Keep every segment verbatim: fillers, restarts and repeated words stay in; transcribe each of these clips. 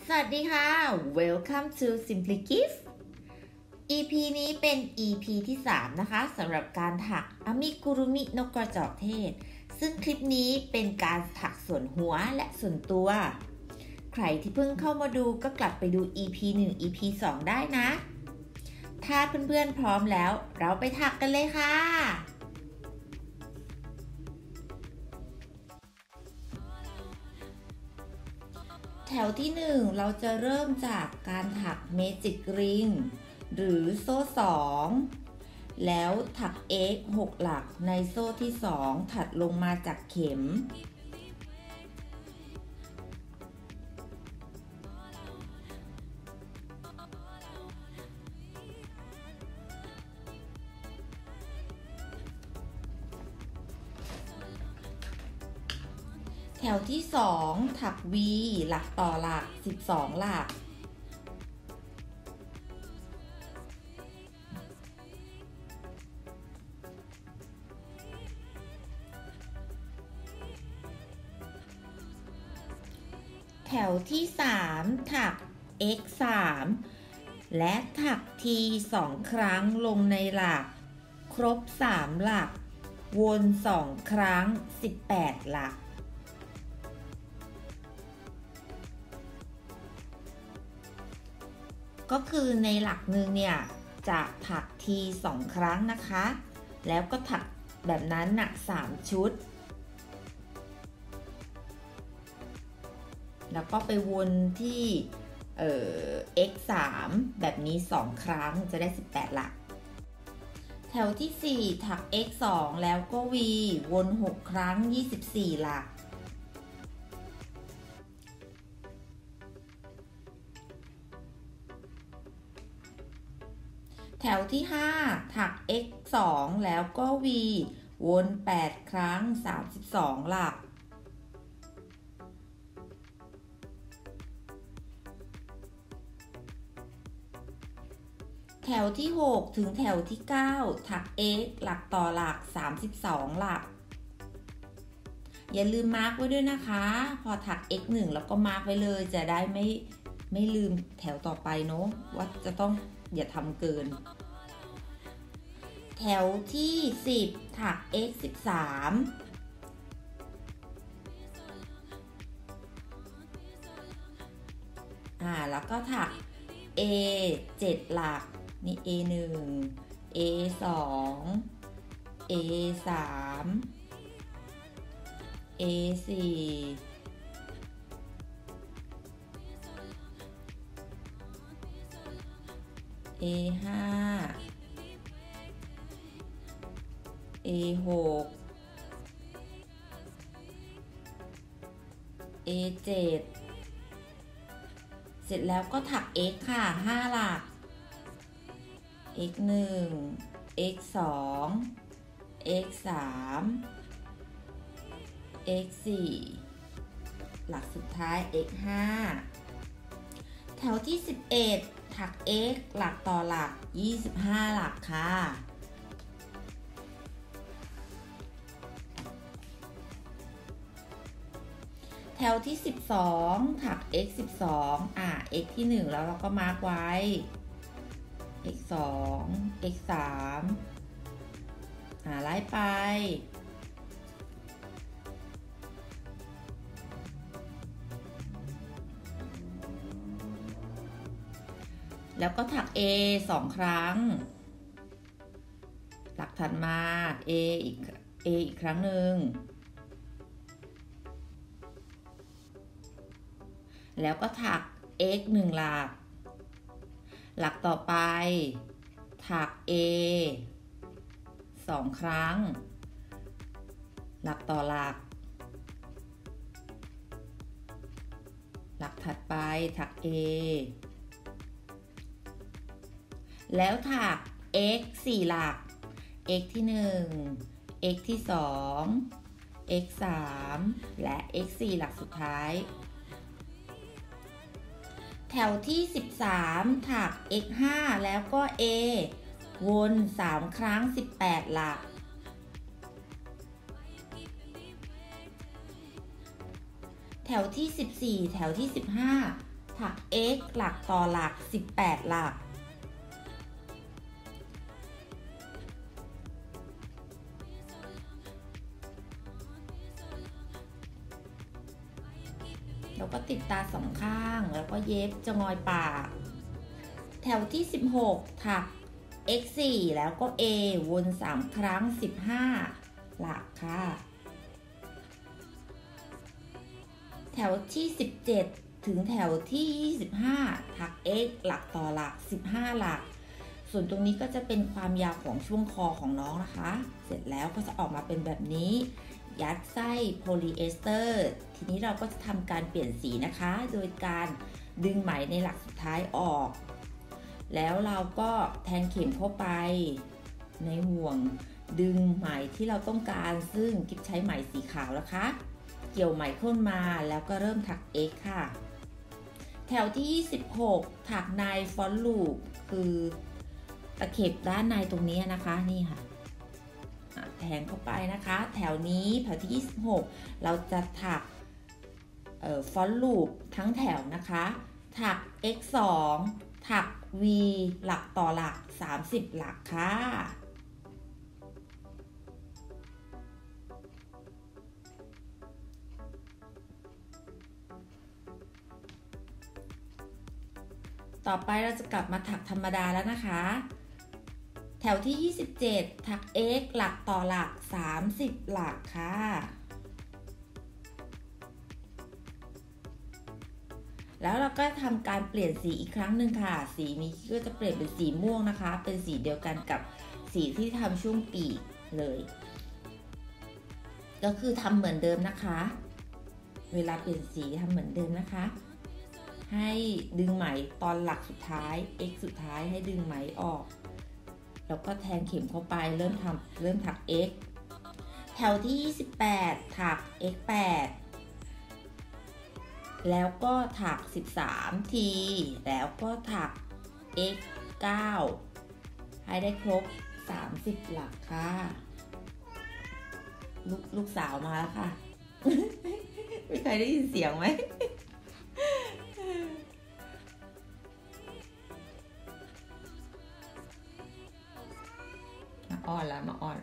สวัสดีค่ะ Welcome to Simply Gift อี พี นี้เป็น อี พี ที่ สาม นะคะสำหรับการถักอามิกุรุมินกกระจอกเทศซึ่งคลิปนี้เป็นการถักส่วนหัวและส่วนตัวใครที่เพิ่งเข้ามาดูก็กลับไปดู อี พี หนึ่ง อี พี สอง ได้นะถ้าเพื่อนๆพร้อมแล้วเราไปถักกันเลยค่ะแถวที่หนึ่งเราจะเริ่มจากการถักเมจิกริงหรือโซ่สองแล้วถัก X หกหลักในโซ่ที่สองถัดลงมาจากเข็มแถวที่สองถัก V หลักต่อหลักสิบสองหลักแถวที่สามถัก X สามและถัก T สองครั้งลงในหลักครบสามหลักวนสองครั้งสิบแปดหลักก็คือในหลักหนึ่งเนี่ยจะถัก T สองครั้งนะคะแล้วก็ถักแบบนั้นน่ะสามชุดแล้วก็ไปวนที่เอ่อ X สามแบบนี้สองครั้งจะได้สิบแปดหลักแถวที่สี่ถัก X สองแล้วก็ V วนหกครั้งยี่สิบสี่หลักแถวที่ห้าถัก X สองแล้วก็ V วนแปดครั้งสามสิบสองหลักแถวที่หกถึงแถวที่เก้าถัก X หลักต่อหลักสามสิบสองหลักอย่าลืมมาร์กไว้ด้วยนะคะพอถัก X หนึ่งแล้วก็มาร์กไว้เลยจะได้ไม่ไม่ลืมแถวต่อไปเนาะว่าจะต้องอย่าทำเกินแถวที่สิบถัก X สิบสามอ่าแล้วก็ถัก A เจ็ดหลักนี่ เอ หนึ่ง เอ สอง เอ สาม เอ สี่ เอ ห้า เอ หก เอ เจ็ด เสร็จแล้วก็ถัก X ค่ะห้าหลัก X หนึ่ง X สอง X สาม X สี่หลักสุดท้าย X ห้าแถวที่สิบเอ็ดถัก X หลักต่อหลักยี่สิบห้าหลักค่ะแถวที่สิบสองถัก X สิบสองอ่ะ X ที่หนึ่งแล้วเราก็มาร์กไว้ X สอง X สามอ่ะไล่ไปแล้วก็ถัก A สองครั้งหลักถัดมา A อีก A อีกครั้งหนึ่งแล้วก็ถัก X หนึ่งหลักหลักต่อไปถัก A สองครั้งหลักต่อหลักหลักถัดไปถัก A แล้วถัก X สี่หลัก X ที่หนึ่ง X ที่สอง X สามและ X สี่หลักสุดท้ายแถวที่สิบสามถัก X ห้าแล้วก็ A วนสามครั้งสิบแปดหลัก แถวที่สิบสี่แถวที่สิบห้าถัก x หลักต่อหลักสิบแปดหลักแล้วก็ติดตาสองข้างแล้วก็เย็บจะงอยปากแถวที่สิบหกถัก x สี่แล้วก็ a วนสามครั้งสิบห้าหลักค่ะแถวที่สิบเจ็ดถึงแถวที่ยี่สิบห้าถัก x หลักต่อหลักสิบห้าหลักส่วนตรงนี้ก็จะเป็นความยาวของช่วงคอของน้องนะคะเสร็จแล้วก็จะออกมาเป็นแบบนี้ยัดไส้โพลีเอสเตอร์ทีนี้เราก็จะทำการเปลี่ยนสีนะคะโดยการดึงไหมในหลักสุดท้ายออกแล้วเราก็แทงเข็มเข้าไปในห่วงดึงไหมที่เราต้องการซึ่งกิ๊บใช้ไหมสีขาวนะคะเกี่ยวไหมขึ้นมาแล้วก็เริ่มถัก x ค่ะแถวที่ยี่สิบหกถักในฟอนต์ลูปคือตะเข็บด้านในตรงนี้นะคะนี่ค่ะแทงเข้าไปนะคะแถวนี้แถวที่ยี่สิบหกเราจะถักฟอนต์ลูปทั้งแถวนะคะถัก x สองถัก v หลักต่อหลักสามสิบหลักค่ะต่อไปเราจะกลับมาถักธรรมดาแล้วนะคะแถวที่ยี่สิบเจ็ดถัก x หลักต่อหลักสามสิบหลักค่ะแล้วเราก็ทำการเปลี่ยนสีอีกครั้งหนึ่งค่ะสีนี้ก็จะเปลี่ยนเป็นสีม่วงนะคะเป็นสีเดียวกันกับสีที่ทำช่วงปีกเลยก็คือทำเหมือนเดิมนะคะเวลาเปลี่ยนสีทำเหมือนเดิมนะคะให้ดึงไหมตอนหลักสุดท้าย x สุดท้ายให้ดึงไหมออกแล้วก็แทงเข็มเข้าไปเริ่มทำเริ่มถัก x แถวที่ยี่สิบแปดถัก x แปดแล้วก็ถักสิบสามทีแล้วก็ถัก x เก้าให้ได้ครบสามสิบหลักค่ะลูกลูกสาวมาแล้วค่ะ มีใครได้ยินเสียงไหม มาอ้อนแล้วมาอ้อน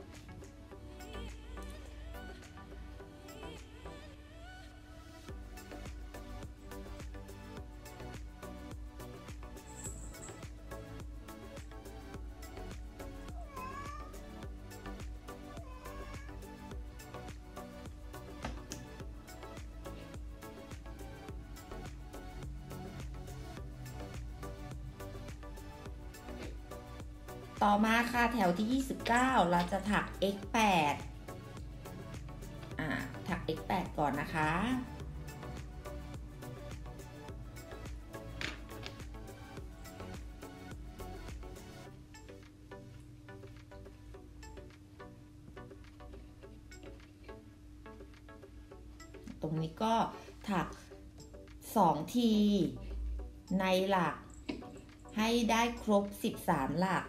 ต่อมาค่ะแถวที่ยี่สิบเก้าเราจะถัก x แปดอ่าถัก x แปดก่อนนะคะตรงนี้ก็ถักสองทีในหลักให้ได้ครบสิบสามหลัก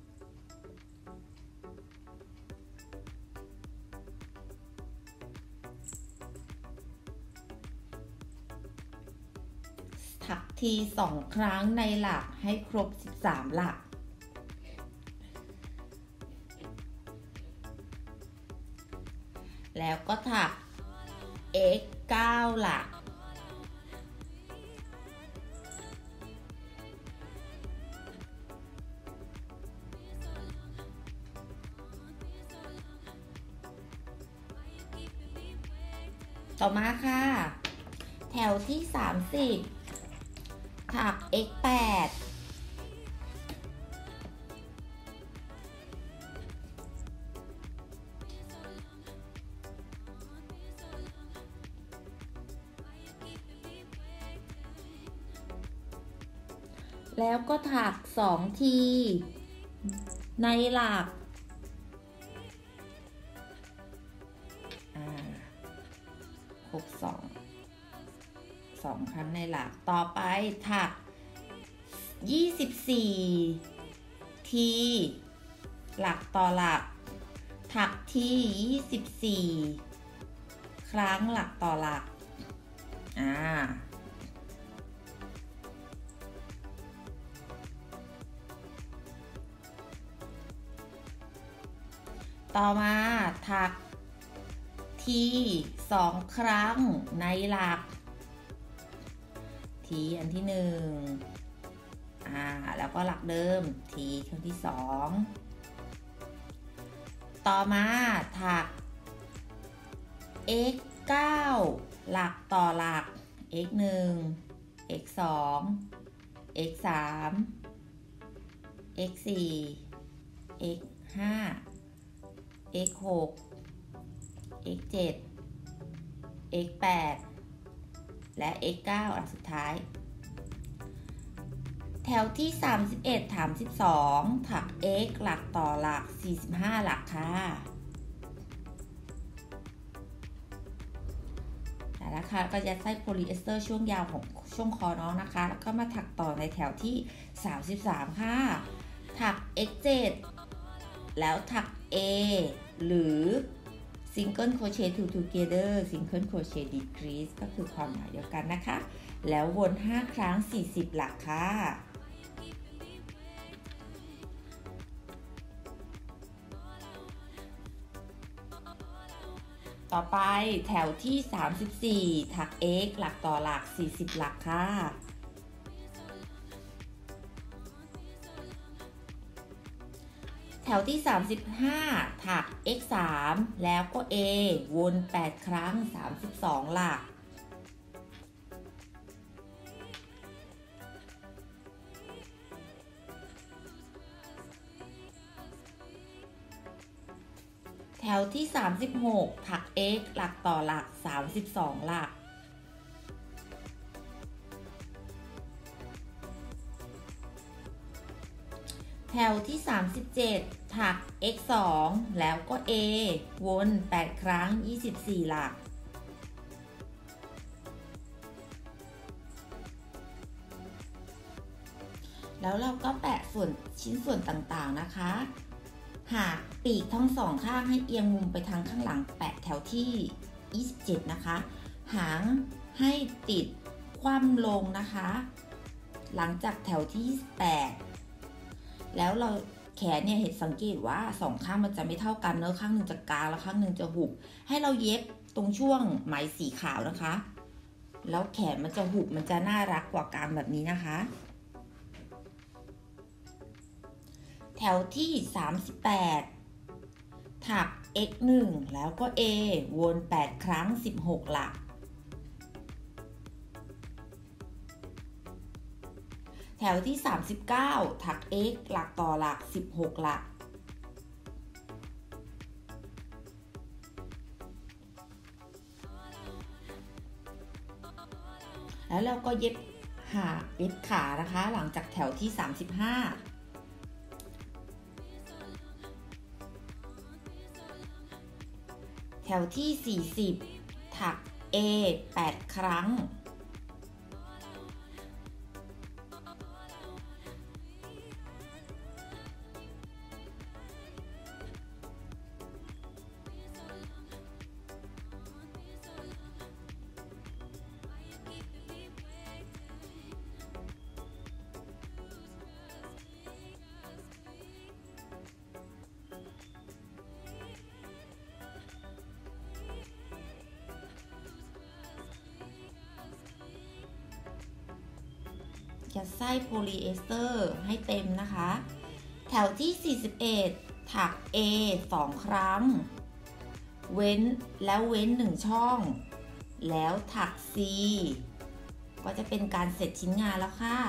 ถักทีสองครั้งในหลักให้ครบสิบสามหลักแล้วก็ถัก x เก้าหลักต่อมาค่ะแถวที่สามสิบถัก x แปดแล้วก็ถักสองทีในหลักครบสองสองครั้งในหลักต่อไปถักยี่สิบสี่ทีหลักต่อหลักถักที่ยี่สิบสี่ครั้งหลักต่อหลักอ่าต่อมาถักทีสองครั้งในหลักทีอันที่หนึ่งอ่าแล้วก็หลักเดิมทีครั้งที่สองต่อมาถัก x เก้า หลักต่อหลัก x หนึ่ง x สอง x สาม x สี่ x ห้า x หก x เจ็ด x แปด และ x เก้า หลักสุดท้ายแถวที่สามสิบเอ็ดถามสิบสองถัก x หลักต่อหลักสี่สิบห้าหลักค่ะนะคะก็ยัดไส้โพลีเอสเตอร์ช่วงยาวของช่วงคอน้องนะคะแล้วก็มาถักต่อในแถวที่สามสิบสามค่ะถัก x เจ็ด แล้วถัก a หรือ single crochet two together single crochet decrease ก็คือความหมายเดียวกันนะคะแล้ววนห้าครั้งสี่สิบหลักค่ะต่อไปแถวที่สามสิบสี่ถัก x หลักต่อหลักสี่สิบหลักค่ะแถวที่สามสิบห้าถัก x สามแล้วก็ a วนแปดครั้งสามสิบสองหลักแถวที่สามสิบหกถัก x หลักต่อหลักสามสิบสองหลักแถวที่สามสิบเจ็ดถัก x สองแล้วก็ a วนแปดครั้งยี่สิบสี่หลักแล้วเราก็แปะส่วนชิ้นส่วนต่างๆนะคะหากปีกทั้งสองข้างให้เอียงมุมไปทางข้างหลังแปะแถวที่ยี่สิบเจ็ดนะคะหางให้ติดคว่ำลงนะคะหลังจากแถวที่ยี่สิบแปดแล้วเราแขนเนี่ยเห็นสังเกตว่าสองข้างมันจะไม่เท่ากันเนอะข้างหนึ่งจะกลางแล้วข้างหนึ่งจะหุบให้เราเย็บตรงช่วงไหมสีขาวนะคะแล้วแขนมันจะหุบมันจะน่ารักกว่ากลางแบบนี้นะคะแถวที่สามสิบแปดถัก x หนึ่งแล้วก็ a วนแปดครั้งสิบหกหลักแถวที่สามสิบเก้าถัก x หลักต่อหลักสิบหกหลักแล้วเราก็เย็บหาเย็บขานะคะหลังจากแถวที่สามสิบห้าแถวที่สี่สิบถัก a แปดครั้งยัดไส้โพลีเอสเตอร์ให้เต็มนะคะแถวที่สี่สิบเอ็ดถัก a สองครั้งเว้นแล้วเว้นหนึ่งช่องแล้วถัก c ก็จะเป็นการเสร็จชิ้นงานแล้วค่ะ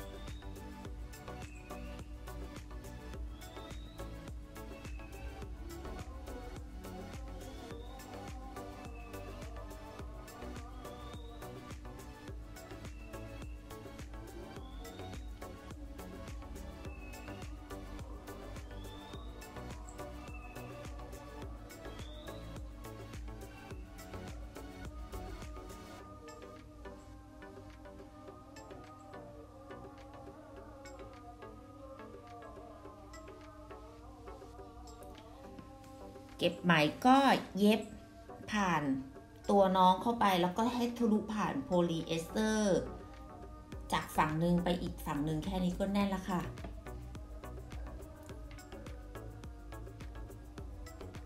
เก็บไหมก็เย็บผ่านตัวน้องเข้าไปแล้วก็ให้ทะลุผ่านโพลีเอสเตอร์จากฝั่งหนึ่งไปอีกฝั่งหนึ่งแค่นี้ก็แน่นแล้วค่ะ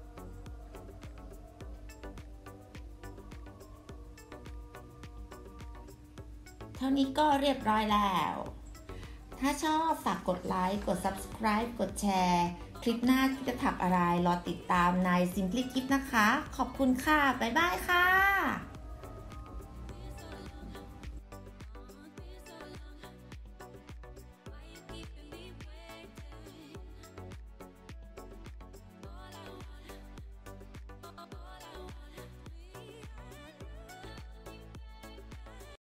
เท่านี้ก็เรียบร้อยแล้ว ถ้าชอบฝากกดไลค์กด Subscribe กดแชร์คลิปหน้าจะถักอะไรรอติดตามใน Simply Gift นะคะขอบคุณค่ะบ๊ายบายค่ะ